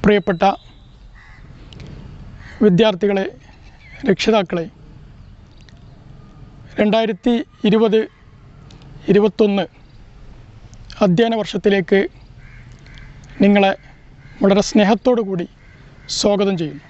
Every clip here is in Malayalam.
പ്രിയപ്പെട്ട വിദ്യാർത്ഥികളെ, രക്ഷിതാക്കളെ, 2020-21 അധ്യയന വർഷത്തിലേക്ക് നിങ്ങളെ വളരെ സ്നേഹത്തോടു കൂടി സ്വാഗതം ചെയ്യുന്നു.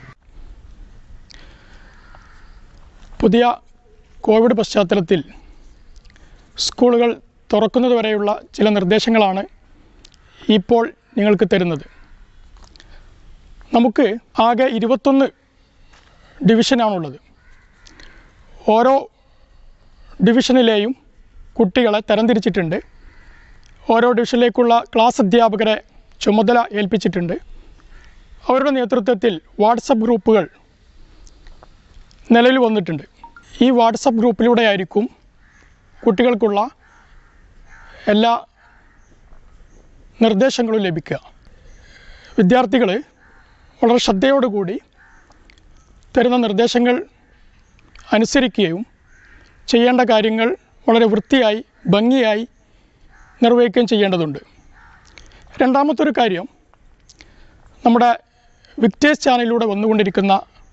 പുതിയ കോവിഡ് പശ്ചാത്തലത്തിൽ സ്കൂളുകൾ തുറക്കുന്നതുവരെയുള്ള ചില നിർദ്ദേശങ്ങളാണ് ഇപ്പോൾ നിങ്ങൾക്ക് തരുന്നത്. നമുക്ക് ആകെ 21 ഡിവിഷനാണുള്ളത്. ഓരോ ഡിവിഷനിലെയും കുട്ടികളെ തരംതിരിച്ചിട്ടുണ്ട്. ഓരോ ഡിവിഷനിലേക്കുള്ള ക്ലാസ് അധ്യാപകരെ ചുമതല ഏൽപ്പിച്ചിട്ടുണ്ട്. അവരുടെ നേതൃത്വത്തിൽ വാട്സപ്പ് ഗ്രൂപ്പുകൾ നിലവിൽ വന്നിട്ടുണ്ട്. ഈ വാട്സപ്പ് ഗ്രൂപ്പിലൂടെ ആയിരിക്കും കുട്ടികൾക്കുള്ള എല്ലാ നിർദ്ദേശങ്ങളും ലഭിക്കുക. വിദ്യാർത്ഥികൾ വളരെ ശ്രദ്ധയോടുകൂടി തരുന്ന നിർദ്ദേശങ്ങൾ അനുസരിക്കുകയും ചെയ്യേണ്ട കാര്യങ്ങൾ വളരെ വൃത്തിയായി ഭംഗിയായി നിർവഹിക്കുകയും ചെയ്യേണ്ടതുണ്ട്. രണ്ടാമത്തൊരു കാര്യം, നമ്മുടെ വിക്ടേഴ്സ് ചാനലിലൂടെ വന്നുകൊണ്ടിരിക്കുന്ന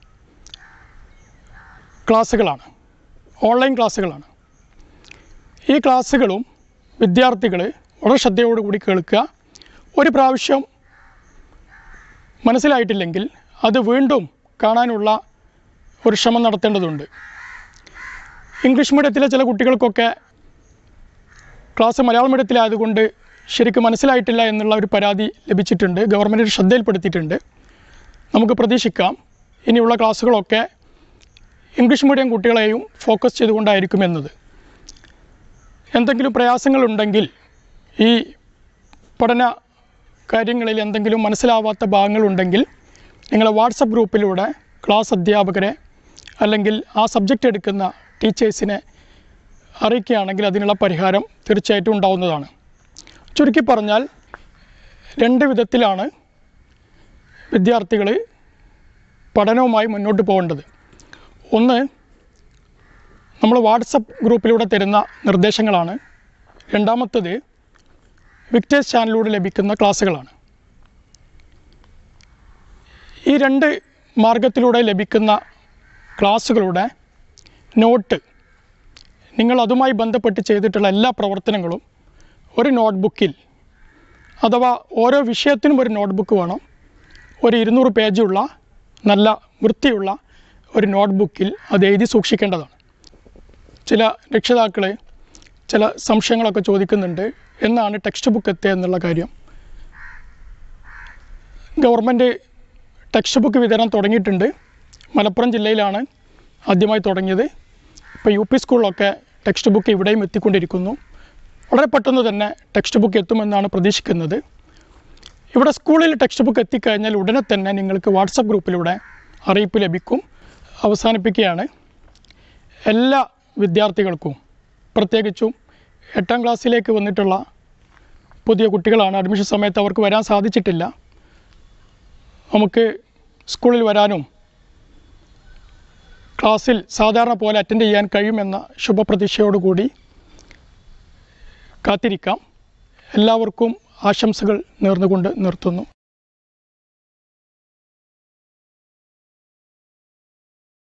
ക്ലാസ്സുകളാണ്, ഓൺലൈൻ ക്ലാസ്സുകളാണ്. ഈ ക്ലാസ്സുകളും വിദ്യാർത്ഥികൾ വളരെ ശ്രദ്ധയോടുകൂടി കേൾക്കുക. ഒരു പ്രാവശ്യം മനസ്സിലായിട്ടില്ലെങ്കിൽ അത് വീണ്ടും കാണാനുള്ള ഒരു ശ്രമം നടത്തേണ്ടതുണ്ട്. ഇംഗ്ലീഷ് മീഡിയത്തിലെ ചില കുട്ടികൾക്കൊക്കെ ക്ലാസ് മലയാളം മീഡിയത്തിലായതുകൊണ്ട് ശരിക്കും മനസ്സിലായിട്ടില്ല എന്നുള്ള ഒരു പരാതി ലഭിച്ചിട്ടുണ്ട്. ഗവൺമെൻറ് ശ്രദ്ധയിൽപ്പെടുത്തിയിട്ടുണ്ട്. നമുക്ക് പ്രതീക്ഷിക്കാം ഇനിയുള്ള ക്ലാസ്സുകളൊക്കെ ഇംഗ്ലീഷ് മീഡിയം കുട്ടികളെയും ഫോക്കസ് ചെയ്തുകൊണ്ടായിരിക്കുമെന്നത്. എന്തെങ്കിലും പ്രയാസങ്ങളുണ്ടെങ്കിൽ, ഈ പഠന കാര്യങ്ങളിൽ എന്തെങ്കിലും മനസ്സിലാവാത്ത ഭാഗങ്ങളുണ്ടെങ്കിൽ നിങ്ങൾ വാട്സപ്പ് ഗ്രൂപ്പിലൂടെ ക്ലാസ് അധ്യാപകരെ അല്ലെങ്കിൽ ആ സബ്ജക്റ്റ് എടുക്കുന്ന ടീച്ചേഴ്സിനെ അറിയിക്കുകയാണെങ്കിൽ അതിനുള്ള പരിഹാരം തീർച്ചയായിട്ടും ഉണ്ടാവുന്നതാണ്. ചുരുക്കി പറഞ്ഞാൽ 2 വിധത്തിലാണ് വിദ്യാർത്ഥികൾ പഠനവുമായി മുന്നോട്ട് പോകേണ്ടത്. ഒന്ന്, നമ്മൾ വാട്സപ്പ് ഗ്രൂപ്പിലൂടെ തരുന്ന നിർദ്ദേശങ്ങളാണ്. രണ്ടാമത്തത് വിക്ടേഴ്സ് ചാനലിലൂടെ ലഭിക്കുന്ന ക്ലാസ്സുകളാണ്. ഈ 2 മാർഗത്തിലൂടെ ലഭിക്കുന്ന ക്ലാസ്സുകളുടെ നോട്ട്, നിങ്ങൾ അതുമായി ബന്ധപ്പെട്ട് ചെയ്തിട്ടുള്ള എല്ലാ പ്രവർത്തനങ്ങളും ഒരു നോട്ട്ബുക്കിൽ, അഥവാ ഓരോ വിഷയത്തിനും ഒരു നോട്ട്ബുക്ക് വേണം. ഒരു 200 പേജുള്ള നല്ല വൃത്തിയുള്ള ഒരു നോട്ട്ബുക്കിൽ അത് എഴുതി സൂക്ഷിക്കേണ്ടതാണ്. ചില രക്ഷിതാക്കൾ ചില സംശയങ്ങളൊക്കെ ചോദിക്കുന്നുണ്ട്, എന്നാണ് ടെക്സ്റ്റ് ബുക്ക് എത്തുക എന്നുള്ള കാര്യം. ഗവൺമെൻറ് ടെക്സ്റ്റ് ബുക്ക് വിതരണം തുടങ്ങിയിട്ടുണ്ട്. മലപ്പുറം ജില്ലയിലാണ് ആദ്യമായി തുടങ്ങിയത്. ഇപ്പോൾ UP സ്കൂളിലൊക്കെ ടെക്സ്റ്റ് ബുക്ക് ഇവിടെയും എത്തിക്കൊണ്ടിരിക്കുന്നു. വളരെ പെട്ടെന്ന് തന്നെ ടെക്സ്റ്റ് ബുക്ക് എത്തുമെന്നാണ് പ്രതീക്ഷിക്കുന്നത്. ഇവിടെ സ്കൂളിൽ ടെക്സ്റ്റ് ബുക്ക് എത്തിക്കഴിഞ്ഞാൽ ഉടനെ തന്നെ നിങ്ങൾക്ക് വാട്സപ്പ് ഗ്രൂപ്പിലൂടെ അറിയിപ്പ് ലഭിക്കും. അവസാനിപ്പിക്കുകയാണ്, എല്ലാ വിദ്യാർത്ഥികൾക്കും, പ്രത്യേകിച്ചും 8ാം ക്ലാസ്സിലേക്ക് വന്നിട്ടുള്ള പുതിയ കുട്ടികളാണ്. അഡ്മിഷൻ സമയത്ത് അവർക്ക് വരാൻ സാധിച്ചിട്ടില്ല. നമുക്ക് സ്കൂളിൽ വരാനും ക്ലാസ്സിൽ സാധാരണ പോലെ അറ്റൻഡ് ചെയ്യാൻ കഴിയുമെന്ന ശുഭപ്രതീക്ഷയോടുകൂടി കാത്തിരിക്കാം. എല്ലാവർക്കും ആശംസകൾ നേർന്നുകൊണ്ട് നിർത്തുന്നു.